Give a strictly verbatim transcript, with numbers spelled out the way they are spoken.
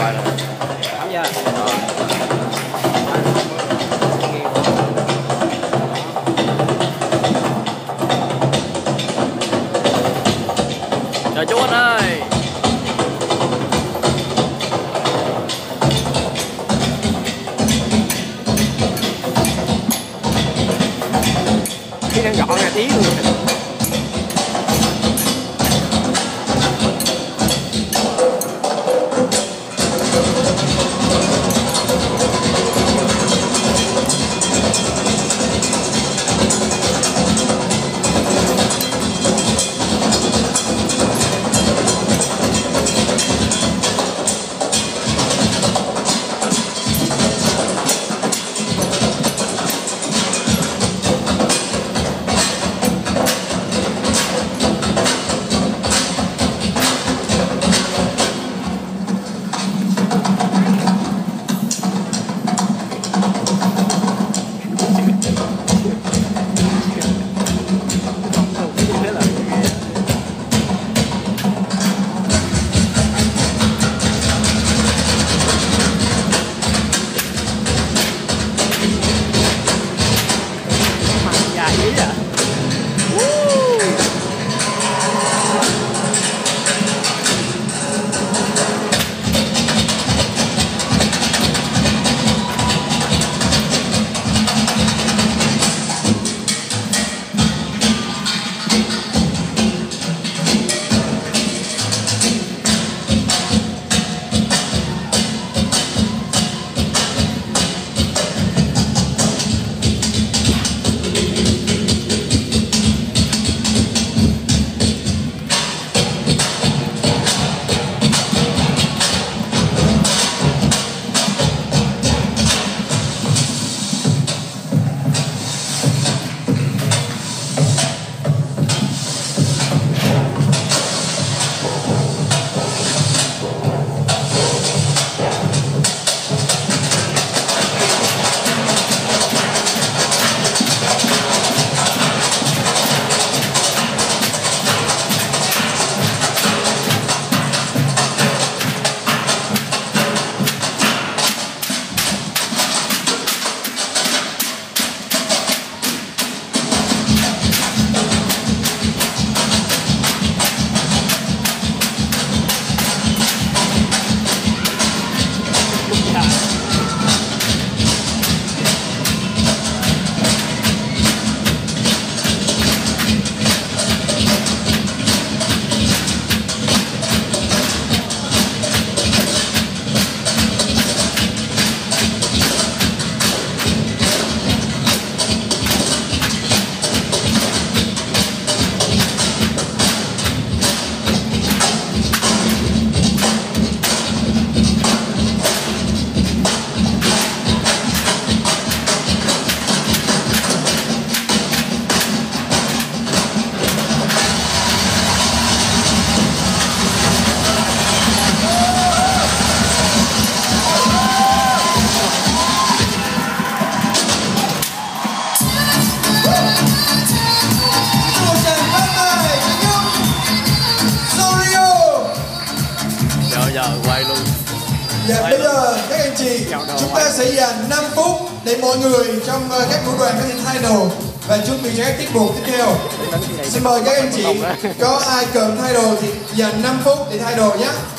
rồi nè. Thấm chưa? Chào chú anh ơi. Cái đang gọn là tí luôn. Quay luôn. Dạ, bây giờ các anh chị, chúng ta sẽ dành năm phút để mọi người trong uh, các vũ đoàn có thể thay đồ và chuẩn bị cho các tiết mục tiếp theo. Xin mời các anh chị, có ai cần thay đồ thì dành năm phút để thay đồ nhé.